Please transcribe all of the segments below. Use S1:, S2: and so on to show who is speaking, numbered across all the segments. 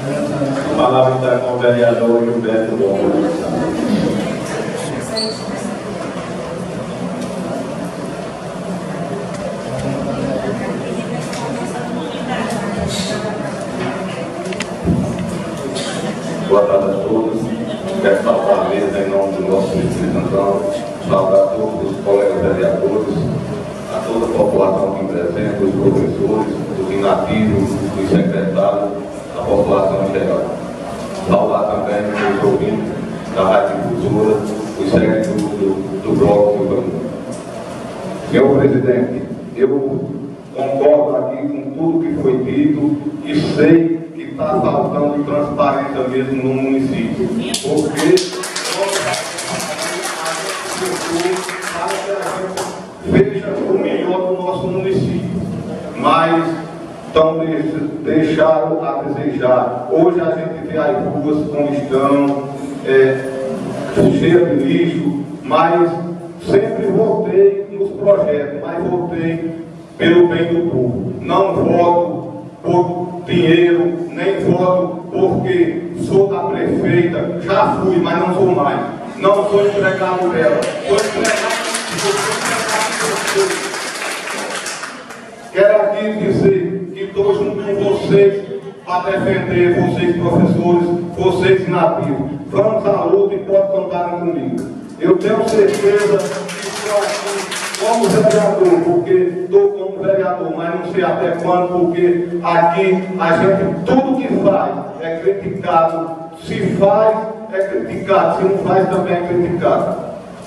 S1: A palavra está com o vereador Gilberto Gomes. Boa tarde a todos. Quero saudar a mesa em nome do nosso representante, saudar a todos os colegas vereadores, a toda a população aqui presente, os professores, os inativos, os secretários, a população em geral. Saudar também os ouvintes da Rádio Difusora, os seguidores do Bloco Silvano. Senhor presidente, eu concordo aqui com tudo que foi dito e sei que está faltando transparência mesmo no município, porque veja o melhor do nosso município, mas então deixaram a desejar. Hoje a gente vê as ruas como estão, cheias de lixo, mas sempre votei nos projetos, mas votei pelo bem do povo. Não voto por dinheiro, nem voto porque sou da prefeita, já fui, mas não sou mais. Não sou empregado dela, sou empregado de vocês. Quero aqui dizer que estou junto com vocês para defender vocês, professores, vocês nativos. Vamos à luta e pode contar comigo. Eu tenho certeza que estou aqui como vereador, porque estou como vereador, mas não sei até quando, porque aqui a gente, tudo que faz é criticado. Se faz, é criticado. Se não faz, também é criticado.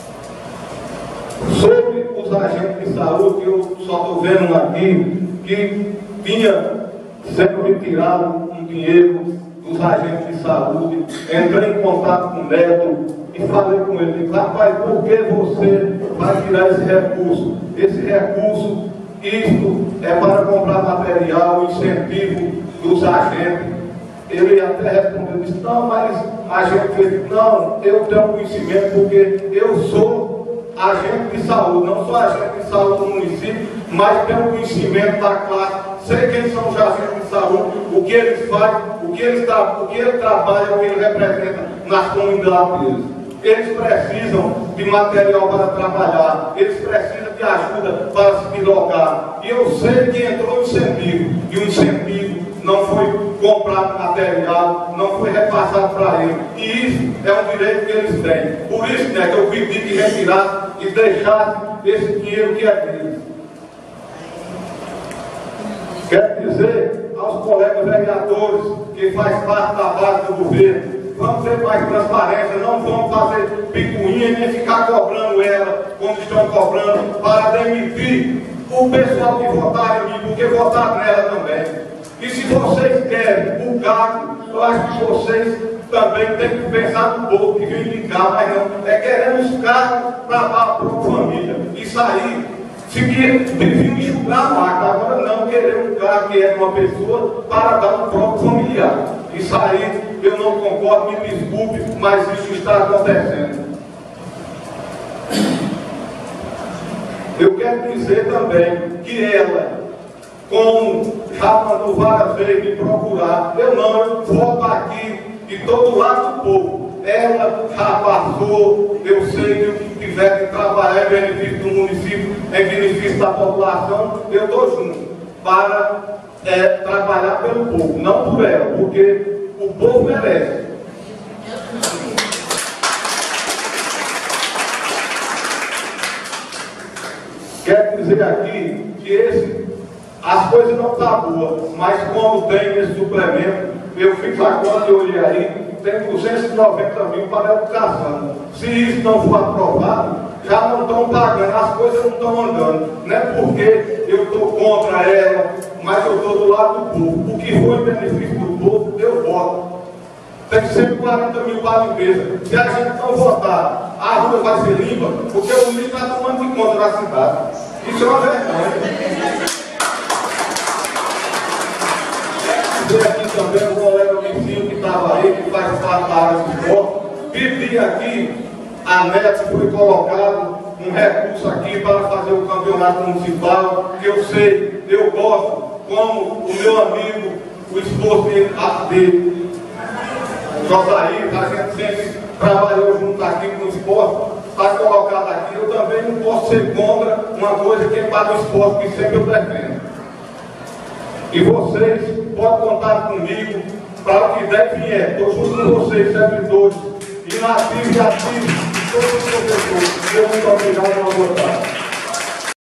S1: Sobre os agentes de saúde, eu só estou vendo aqui que tinha sendo retirado um dinheiro dos agentes de saúde. Entrei em contato com o Neto e falei com ele, disse, rapaz, por que você vai tirar esse recurso? Esse recurso, isto é para comprar material, incentivo dos agentes. Ele até respondeu, disse, não, mas a gente fez, não, eu tenho conhecimento porque eu sou agente de saúde, não sou agente de saúde do município, mas tenho conhecimento da classe, sei quem são os agentes de saúde, o que eles fazem, o que ele trabalha, o que ele representa nas comunidades deles. Eles precisam de material para trabalhar, eles precisam de ajuda para se deslocar. E eu sei que entrou incentivo, e o incentivo não foi comprado material, não foi repassado para eles. E isso é um direito que eles têm. Por isso, né, que eu pedi que retirasse e deixasse esse dinheiro que é deles. Quero dizer aos colegas vereadores que faz parte da base do governo, vamos ter mais transparência, não vamos fazer picuinha e nem ficar cobrando ela, como estão cobrando, para demitir o pessoal que votaram em mim, porque votaram nela também. E se vocês querem o cargo, eu acho que vocês também têm que pensar no povo que vem de cá, mas não. É queremos cargos para dar a própria família. Isso aí, se deviam enxugar a máquina, agora não querer um cargo que é de uma pessoa para dar um próprio familiar. Isso aí eu não concordo, me desculpe, mas isso está acontecendo. Eu quero dizer também que ela, como já mandou várias vezes me procurar, eu volto aqui de todo lado do povo. Ela já passou, eu sei que o que tiver que trabalhar em benefício do município, em benefício da população, eu estou junto para trabalhar pelo povo, não por ela, porque o povo merece. Quero dizer aqui que as coisas não estão boas, mas como tem esse suplemento, eu fiz agora e olhei aí, tem 290 mil para a educação. Se isso não for aprovado, já não estão pagando, as coisas não estão andando. Não é porque eu estou contra ela, mas eu estou do lado do povo. O que for em benefício do povo, eu voto. Tem 140 mil para a limpeza. Se a gente não votar, a rua vai ser limpa, porque o lixo está tomando de conta da cidade. Isso é uma vergonha. Aqui também o colega vizinho que estava aí, que faz parte da área de esporte, pedi aqui, a NET foi colocado um recurso aqui para fazer o campeonato municipal, que eu sei, eu gosto, como o meu amigo, o esposo dele Josaís, a gente sempre trabalhou junto aqui com o esporte, está colocado aqui. Eu também não posso ser contra uma coisa que é para o esporte, que sempre eu defendo. E vocês podem contar comigo para o que der e vier. Estou junto com vocês, servidores, inativos e ativos, todos os professores. Muito obrigado pela vontade.